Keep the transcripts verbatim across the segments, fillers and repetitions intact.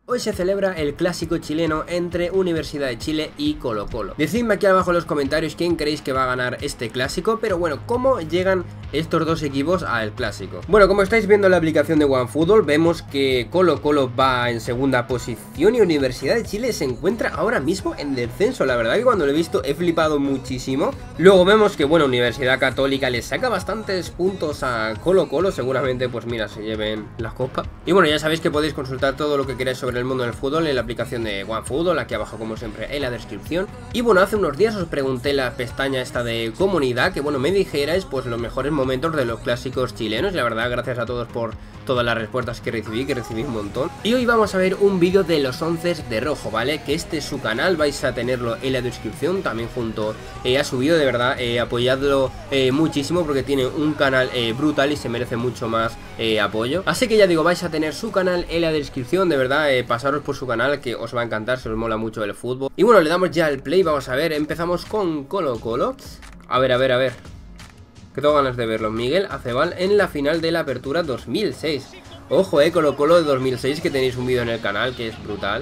Hoy se celebra el clásico chileno entre Universidad de Chile y Colo Colo. Decidme aquí abajo en los comentarios quién creéis que va a ganar este clásico, pero bueno, ¿cómo llegan estos dos equipos al clásico? Bueno, como estáis viendo en la aplicación de OneFootball, vemos que Colo Colo va en segunda posición y Universidad de Chile se encuentra ahora mismo en descenso. La verdad que cuando lo he visto he flipado muchísimo. Luego vemos que, bueno, Universidad Católica le saca bastantes puntos a Colo Colo, seguramente pues mira, se lleven la copa. Y bueno, ya sabéis que podéis consultar todo lo que queráis sobre el mundo del fútbol en la aplicación de OneFootball, aquí abajo como siempre en la descripción. Y bueno, hace unos días os pregunté en la pestaña esta de comunidad que bueno, me dijerais pues los mejores momentos de los clásicos chilenos. La verdad, gracias a todos por todas las respuestas que recibí, que recibí un montón. Y hoy vamos a ver un vídeo de los once de rojo, ¿vale? Que este es su canal, vais a tenerlo en la descripción, también junto eh, a su vídeo, de verdad, eh, apoyadlo eh, muchísimo porque tiene un canal eh, brutal y se merece mucho más eh, apoyo. Así que ya digo, vais a tener su canal en la descripción, de verdad, eh, pasaros por su canal que os va a encantar, si os mola mucho el fútbol. Y bueno, le damos ya el play, vamos a ver, empezamos con Colo Colo. A ver, a ver, a ver, que tengo ganas de verlo. Miguel Acebal en la final de la Apertura dos mil seis. Ojo, eh, Colo Colo de dos mil seis, que tenéis un vídeo en el canal que es brutal.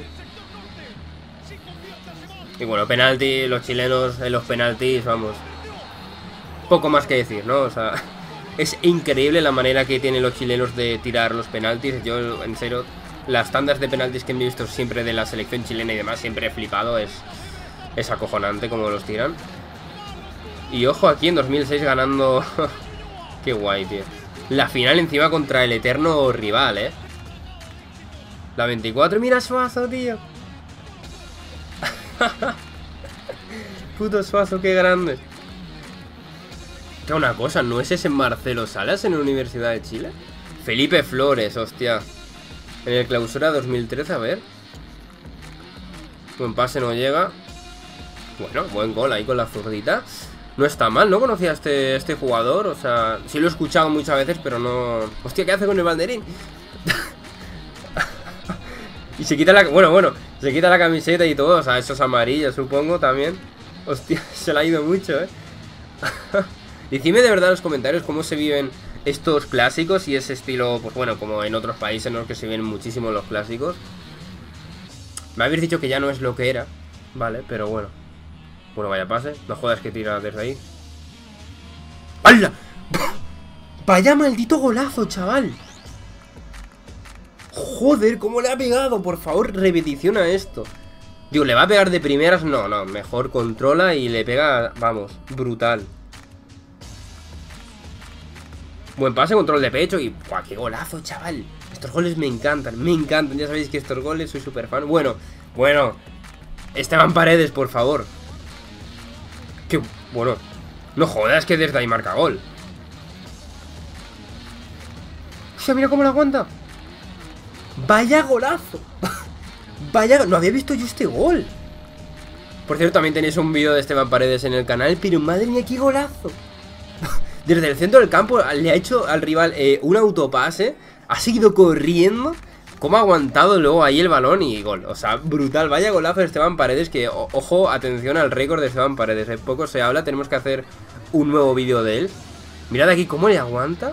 Y bueno, penalti, los chilenos en los penaltis, vamos, poco más que decir, ¿no? O sea, es increíble la manera que tienen los chilenos de tirar los penaltis. Yo, en serio, las tandas de penaltis que he visto siempre de la selección chilena y demás, siempre he flipado, es, es acojonante como los tiran. Y ojo aquí en dos mil seis ganando. Qué guay, tío. La final encima contra el eterno rival, eh. La veinticuatro, mira Suazo, tío. Puto Suazo, qué grande. Una cosa, ¿no es ese Marcelo Salas en la Universidad de Chile? Felipe Flores, hostia. En el clausura dos mil trece, a ver. Buen pase, no llega. Bueno, buen gol ahí con la zurdita. No está mal, no conocía a este, este jugador. O sea, sí lo he escuchado muchas veces, pero no... Hostia, ¿qué hace con el banderín? Y se quita la... Bueno, bueno, se quita la camiseta y todo. O sea, eso es amarillo, supongo, también. Hostia, se le ha ido mucho, eh. Decidme de verdad en los comentarios cómo se viven estos clásicos y ese estilo, pues bueno, como en otros países en los que se viven muchísimo los clásicos. Me habéis dicho que ya no es lo que era, vale, pero bueno. Bueno, vaya pase, no jodas que tira desde ahí. ¡Hala! ¡Vaya maldito golazo, chaval! Joder, cómo le ha pegado, por favor, repetición a esto. Digo, ¿le va a pegar de primeras? No, no, mejor controla y le pega, vamos, brutal. Buen pase, control de pecho y... ¡Buah, qué golazo, chaval! Estos goles me encantan, me encantan. Ya sabéis que estos goles soy súper fan. Bueno, bueno. Esteban Paredes, por favor. Qué bueno. No jodas que desde ahí marca gol. O sea, mira cómo lo aguanta. ¡Vaya golazo! Vaya... No había visto yo este gol. Por cierto, también tenéis un vídeo de Esteban Paredes en el canal. Pero madre mía, qué golazo. Desde el centro del campo le ha hecho al rival eh, un autopase. Ha seguido corriendo. Cómo ha aguantado luego ahí el balón y gol. O sea, brutal. Vaya golazo de Esteban Paredes. Que, o, ojo, atención al récord de Esteban Paredes. eh. Poco se habla, tenemos que hacer un nuevo vídeo de él. Mirad aquí cómo le aguanta.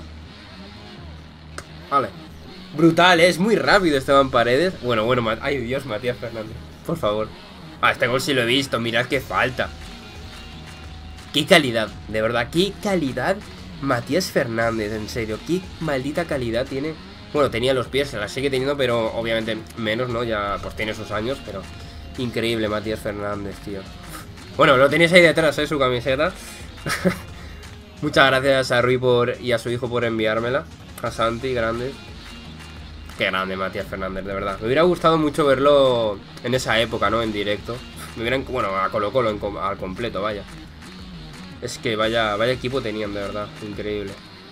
Vale. Brutal, ¿eh? Es muy rápido Esteban Paredes. Bueno, bueno, ay Dios, Matías Fernández, por favor. Ah, este gol sí lo he visto, mirad qué falta. Qué calidad, de verdad, qué calidad Matías Fernández, en serio. Qué maldita calidad tiene. Bueno, tenía los pies, se la sigue teniendo, pero obviamente menos, ¿no? Ya pues tiene sus años, pero increíble Matías Fernández, tío. Bueno, lo tenéis ahí detrás, ¿eh? Su camiseta. Muchas gracias a Rui por, y a su hijo por enviármela. A Santi, grande. Qué grande Matías Fernández, de verdad. Me hubiera gustado mucho verlo en esa época, ¿no? En directo. Me hubieran, bueno, a Colo Colo en, al completo, vaya. Es que vaya, vaya equipo tenían, de verdad. Increíble.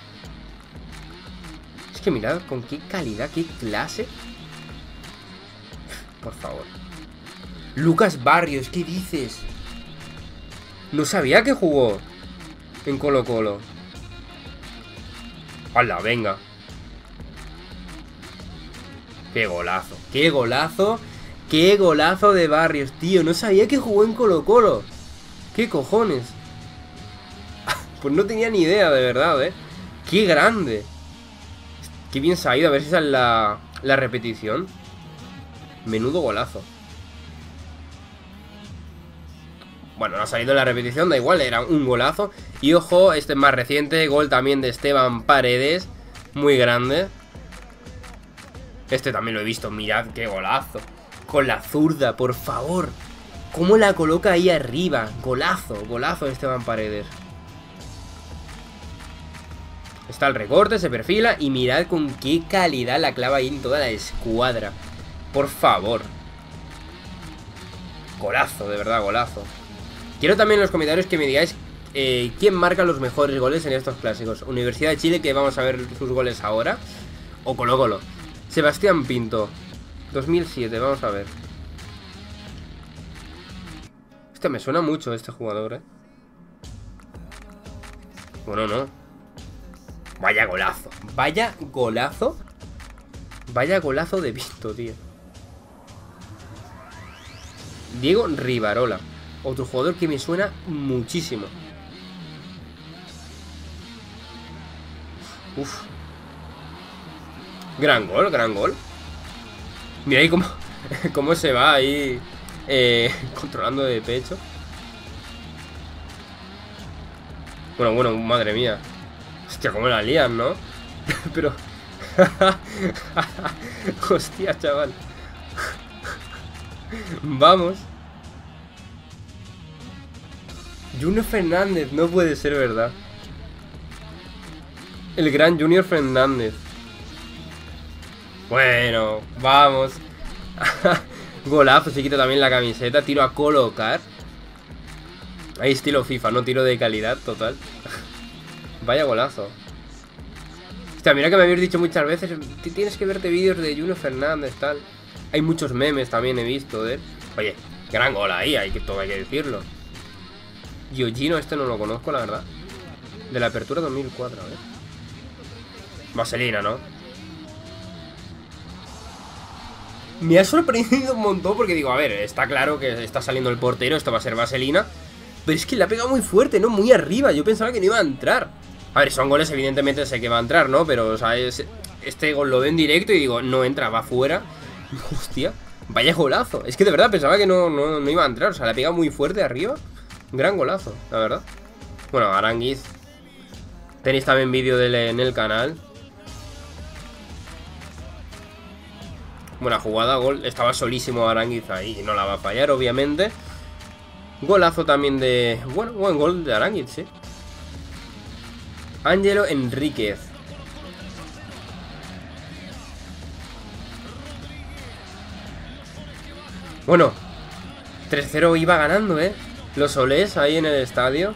Es que mirad con qué calidad, qué clase. Por favor. Lucas Barrios, ¿qué dices? No sabía que jugó en Colo Colo. ¡Hala, venga! ¡Qué golazo! ¡Qué golazo! ¡Qué golazo de Barrios, tío! No sabía que jugó en Colo Colo. ¿Qué cojones? Pues no tenía ni idea, de verdad, ¿eh? ¡Qué grande! Qué bien se ha ido, a ver si esa es la, la repetición. Menudo golazo. Bueno, no ha salido en la repetición, da igual, era un golazo. Y ojo, este es más reciente, gol también de Esteban Paredes. Muy grande. Este también lo he visto, mirad qué golazo. Con la zurda, por favor. ¿Cómo la coloca ahí arriba? Golazo, golazo de Esteban Paredes. Está el recorte, se perfila y mirad con qué calidad la clava ahí en toda la escuadra. Por favor. Golazo, de verdad, golazo. Quiero también en los comentarios que me digáis eh, quién marca los mejores goles en estos clásicos. Universidad de Chile, que vamos a ver sus goles ahora, o Colo Colo. Sebastián Pinto, dos mil siete, vamos a ver. Este me suena mucho este jugador, eh. Bueno, no. Vaya golazo. Vaya golazo. Vaya golazo de Pinto, tío. Diego Rivarola. Otro jugador que me suena muchísimo. Uf. Gran gol, gran gol. Mira ahí cómo, cómo se va ahí eh, controlando de pecho. Bueno, bueno, madre mía. Hostia, cómo la lían, ¿no? Pero... Hostia, chaval. Vamos. Junior Fernández, no puede ser verdad. El gran Junior Fernández. Bueno, vamos. Golazo, se quita también la camiseta. Tiro a colocar. Ahí estilo FIFA, no tiro de calidad total. Vaya golazo. Hostia, mira que me habéis dicho muchas veces, tienes que verte vídeos de Junior Fernández, tal. Hay muchos memes también he visto de él. Oye, gran gol ahí, hay que, todo hay que decirlo. Giorgino, este no lo conozco, la verdad. De la apertura dos mil cuatro, a ver. Vaselina, ¿no? Me ha sorprendido un montón porque digo, a ver, está claro que está saliendo el portero, esto va a ser vaselina. Pero es que le ha pegado muy fuerte, ¿no? Muy arriba, yo pensaba que no iba a entrar. A ver, son goles, evidentemente sé que va a entrar, ¿no? Pero, o sea, es, este gol lo veo en directo y digo, no entra, va fuera. Hostia, vaya golazo. Es que de verdad pensaba que no, no, no iba a entrar, o sea, le ha pegado muy fuerte arriba. Gran golazo, la verdad. Bueno, Aránguiz. Tenéis también vídeo de él en el canal. Buena jugada, gol. Estaba solísimo Aránguiz ahí y no la va a fallar, obviamente. Golazo también de... Bueno, buen gol de Aránguiz, sí. Ángelo Enríquez. Bueno, tres cero iba ganando, ¿eh? Los Olés ahí en el estadio.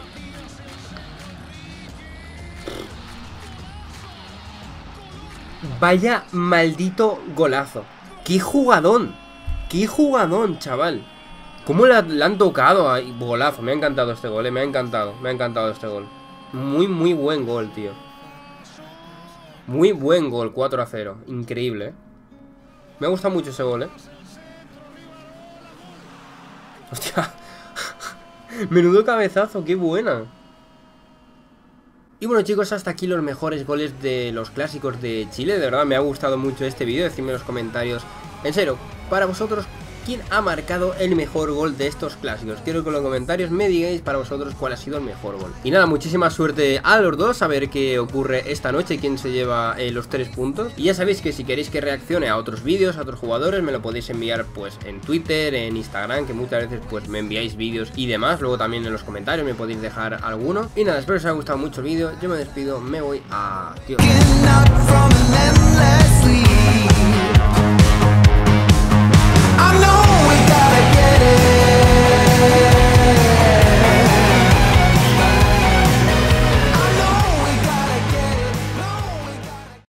Vaya maldito golazo. ¡Qué jugadón! ¡Qué jugadón, chaval! ¿Cómo la, la han tocado ahí? Golazo, me ha encantado este gol, eh, me ha encantado. Me ha encantado este gol. Muy, muy buen gol, tío. Muy buen gol, cuatro a cero. Increíble, eh. Me ha gustado mucho ese gol, eh. Hostia. Menudo cabezazo, qué buena. Y bueno, chicos, hasta aquí los mejores goles de los clásicos de Chile. De verdad me ha gustado mucho este vídeo. Decidme en los comentarios, en serio, para vosotros, ¿quién ha marcado el mejor gol de estos clásicos? Quiero que en los comentarios me digáis para vosotros cuál ha sido el mejor gol. Y nada, muchísima suerte a los dos, a ver qué ocurre esta noche, quién se lleva eh, los tres puntos. Y ya sabéis que si queréis que reaccione a otros vídeos, a otros jugadores, me lo podéis enviar pues en Twitter, en Instagram, que muchas veces pues me enviáis vídeos y demás. Luego también en los comentarios me podéis dejar alguno. Y nada, espero que os haya gustado mucho el vídeo. Yo me despido, me voy a... Adiós.